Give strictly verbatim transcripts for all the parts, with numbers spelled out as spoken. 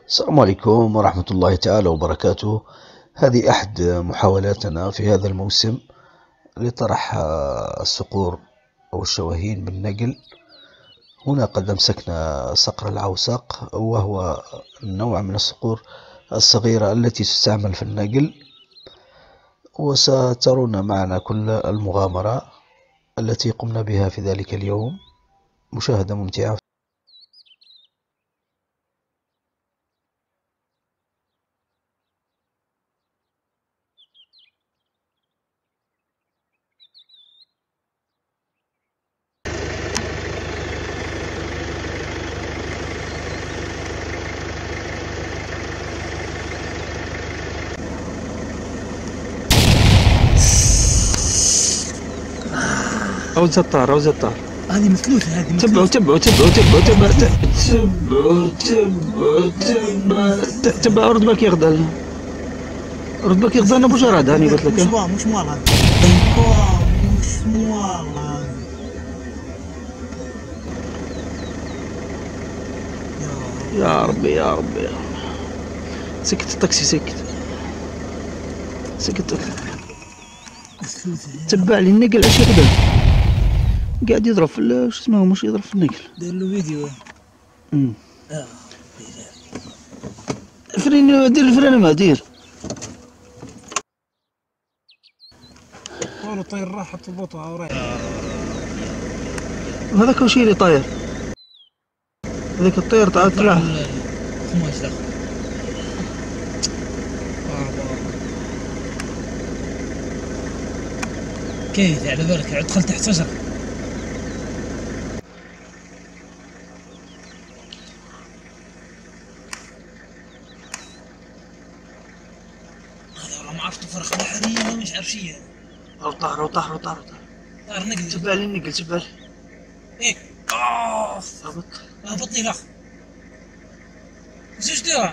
السلام عليكم ورحمة الله تعالى وبركاته. هذه أحد محاولاتنا في هذا الموسم لطرح الصقور أو الشواهين بالنقل. هنا قد أمسكنا صقر العوسق، وهو نوع من الصقور الصغيرة التي تستعمل في النقل، وسترون معنا كل المغامرة التي قمنا بها في ذلك اليوم. مشاهدة ممتعة. أو زطار أو زطار هذه مثلوثة، هذه تبعوا تبعوا تبعوا تبعوا تبعوا تبعوا تبعوا تبعوا تبعوا رد بالك يغدل رد بالك يغدل أبو جراد. هاني قلت لك مش مال مش مال هذا أيوة مش مال هذا. يا ربي يا ربي يا ربي. سكت الطاكسي سكت سكت. تبع لي النقل اش يقدر قاعد يضرب في شو اسمه، مش يضرب في النقل. دير له فيديو. امم اه فرين دير الفرين ما دير والله طير راح حط البطه ورايح. وهذاك وش اللي طاير؟ هذاك الطير طلع طلع خماش دخل. كيف على بالك ادخل تحت شجرة. هذا والله ما عرفت فرخ بحرية مش عارف شي. او طار او طار او طار طار نقل. تبع لي النقل تبع لي. ايه اخ هبط هبطني الاخ. وش ديرها؟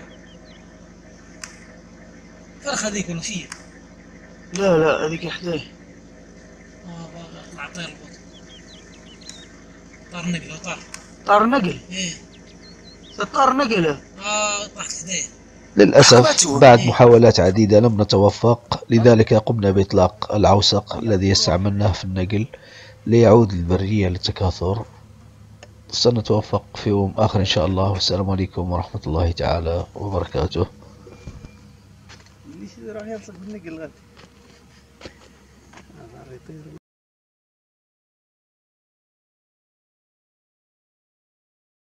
فرخ هذيك ولا شي؟ لا لا هذيك حداي. اه طلع طير البط. طار نقل طار طار نقل. ايه طار نقل. اه طاحت حدايا. للأسف بعد محاولات عديدة لم نتوفق، لذلك قمنا بإطلاق العوسق الذي استعملناه في النقل ليعود للبرية للتكاثر. سنتوفق في يوم آخر إن شاء الله. والسلام عليكم ورحمة الله تعالى وبركاته. ليش راح يلصق بالنقل غادي؟